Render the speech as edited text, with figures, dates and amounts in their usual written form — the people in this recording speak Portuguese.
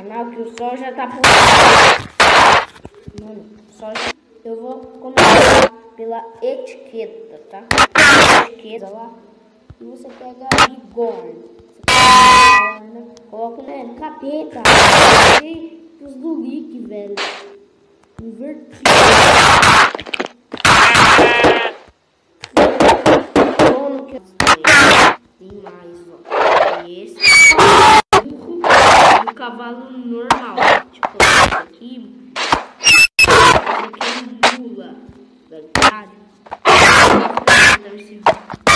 canal que o sol já tá por... Mano, só eu vou começar pela etiqueta, tá? Etiqueta lá. E você pega bigorna. Você pega bigorna, coloca no capeta. E os do leak, velho. Invertido. Tem mais, ó. Esse burro do cavalo normal. Tipo, esse aqui é mula. Verdade? Então, esse